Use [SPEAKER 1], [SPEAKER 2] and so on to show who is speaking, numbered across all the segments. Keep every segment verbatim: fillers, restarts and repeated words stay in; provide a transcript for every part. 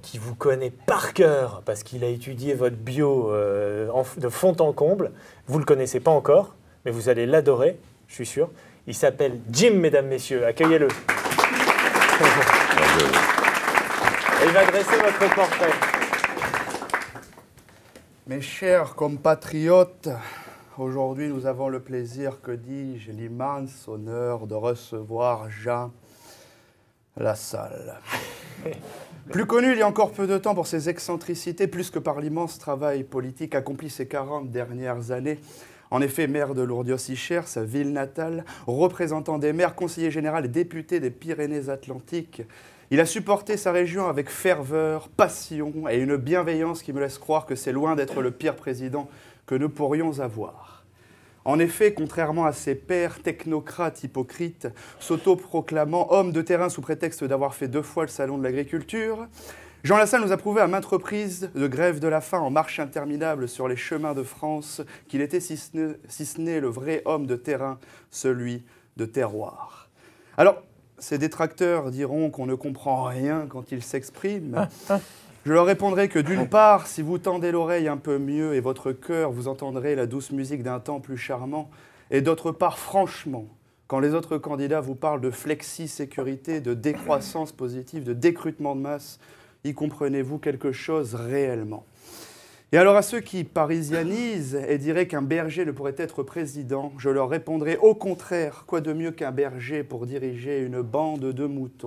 [SPEAKER 1] qui vous connaît par cœur, parce qu'il a étudié votre bio euh, en, de fond en comble. Vous ne le connaissez pas encore, mais vous allez l'adorer, je suis sûr. Il s'appelle Jim, mesdames, messieurs. Accueillez-le. Et il va dresser votre portrait.
[SPEAKER 2] Mes chers compatriotes, aujourd'hui nous avons le plaisir, que dis-je, l'immense honneur de recevoir Jean Lassalle. Plus connu il y a encore peu de temps pour ses excentricités, plus que par l'immense travail politique accompli ces quarante dernières années. En effet, maire de Lourdes-Ichère, sa ville natale, représentant des maires, conseiller général et député des Pyrénées-Atlantiques, il a supporté sa région avec ferveur, passion et une bienveillance qui me laisse croire que c'est loin d'être le pire président que nous pourrions avoir. En effet, contrairement à ses pairs technocrates hypocrites, s'autoproclamant homme de terrain sous prétexte d'avoir fait deux fois le salon de l'agriculture, Jean Lassalle nous a prouvé à maintes reprises de grève de la faim en marche interminable sur les chemins de France qu'il était, si ce n'est si ce n'est le vrai homme de terrain, celui de terroir. Alors, ses détracteurs diront qu'on ne comprend rien quand il s'exprime. Je leur répondrai que d'une part, si vous tendez l'oreille un peu mieux et votre cœur, vous entendrez la douce musique d'un temps plus charmant. Et d'autre part, franchement, quand les autres candidats vous parlent de flexi-sécurité, de décroissance positive, de décrutement de masse, y comprenez-vous quelque chose réellement? Et alors à ceux qui parisianisent et diraient qu'un berger ne pourrait être président, je leur répondrai au contraire, quoi de mieux qu'un berger pour diriger une bande de moutons?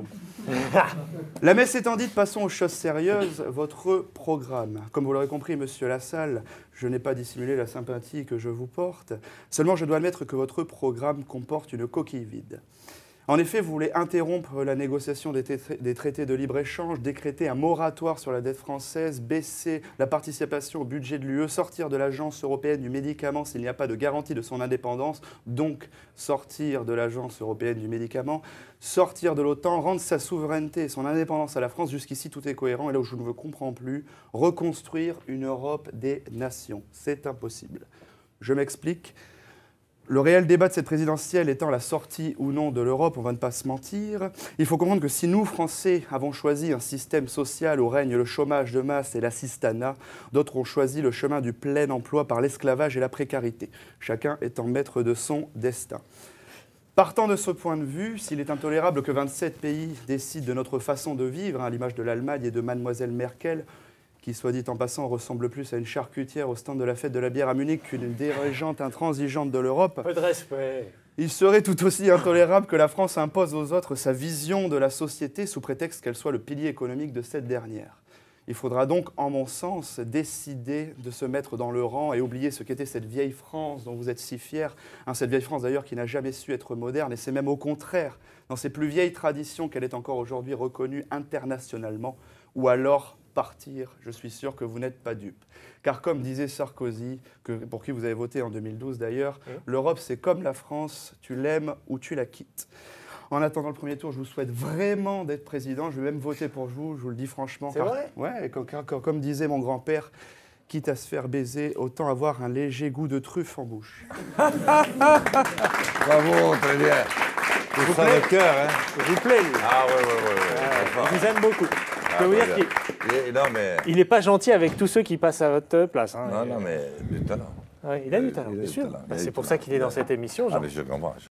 [SPEAKER 2] La messe étant dite, passons aux choses sérieuses, votre programme. Comme vous l'aurez compris, monsieur Lassalle, je n'ai pas dissimulé la sympathie que je vous porte, seulement je dois admettre que votre programme comporte une coquille vide. En effet, vous voulez interrompre la négociation des, des traités de libre-échange, décréter un moratoire sur la dette française, baisser la participation au budget de l'U E, sortir de l'Agence européenne du médicament s'il n'y a pas de garantie de son indépendance, donc sortir de l'Agence européenne du médicament, sortir de l'OTAN, rendre sa souveraineté et son indépendance à la France. Jusqu'ici, tout est cohérent. Et là où je ne comprends plus, reconstruire une Europe des nations. C'est impossible. Je m'explique. Le réel débat de cette présidentielle étant la sortie ou non de l'Europe, on ne va pas se mentir, il faut comprendre que si nous, Français, avons choisi un système social où règne le chômage de masse et l'assistanat, d'autres ont choisi le chemin du plein emploi par l'esclavage et la précarité, chacun étant maître de son destin. Partant de ce point de vue, s'il est intolérable que vingt-sept pays décident de notre façon de vivre, à l'image de l'Allemagne et de mademoiselle Merkel, qui, soit dit en passant, ressemble plus à une charcutière au stand de la fête de la bière à Munich qu'une dirigeante intransigeante de l'Europe.
[SPEAKER 1] Peu de respect.
[SPEAKER 2] Il serait tout aussi intolérable que la France impose aux autres sa vision de la société sous prétexte qu'elle soit le pilier économique de cette dernière. Il faudra donc, en mon sens, décider de se mettre dans le rang et oublier ce qu'était cette vieille France dont vous êtes si fiers. Hein, cette vieille France d'ailleurs qui n'a jamais su être moderne, et c'est même au contraire dans ses plus vieilles traditions qu'elle est encore aujourd'hui reconnue internationalement, ou alors partir, je suis sûr que vous n'êtes pas dupe. Car comme disait Sarkozy, que, pour qui vous avez voté en deux mille douze d'ailleurs, mmh. l'Europe c'est comme la France, tu l'aimes ou tu la quittes. En attendant le premier tour, je vous souhaite vraiment d'être président, je vais même voter pour vous, je vous le dis franchement.
[SPEAKER 1] C'est vrai ?
[SPEAKER 2] Ouais, comme, comme, comme disait mon grand-père, quitte à se faire baiser, autant avoir un léger goût de truffe en bouche.
[SPEAKER 3] Bravo, très bien.
[SPEAKER 1] Vous ça le cœur, hein. Je vous plaît.
[SPEAKER 3] Ah ouais, ouais, ouais. ouais.
[SPEAKER 1] Euh, je vous aime beaucoup. Je peux vous dire qu'il
[SPEAKER 3] non, mais...
[SPEAKER 1] il n'est pas gentil avec tous ceux qui passent à votre place. Hein.
[SPEAKER 3] Non, non, mais du talent.
[SPEAKER 1] Ouais, il a du talent, bien sûr. Bah, c'est pour ça qu'il est dans cette émission. Genre.
[SPEAKER 3] Ah, mais je comprends.